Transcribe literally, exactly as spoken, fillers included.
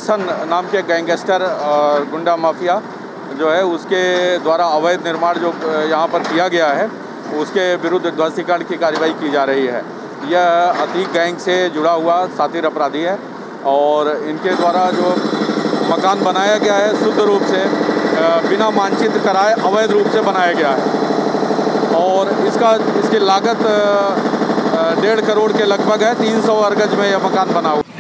हसन नाम के गैंगस्टर और गुंडा माफिया जो है उसके द्वारा अवैध निर्माण जो यहाँ पर किया गया है उसके विरुद्ध ध्वस्तीकरण की कार्रवाई की जा रही है। यह अतीक गैंग से जुड़ा हुआ साथी अपराधी है और इनके द्वारा जो मकान बनाया गया है शुद्ध रूप से बिना मानचित्र कराए अवैध रूप से बनाया गया है और इसका इसकी लागत डेढ़ करोड़ के लगभग है। तीन सौ वर्ग गज में यह मकान बना हुआ।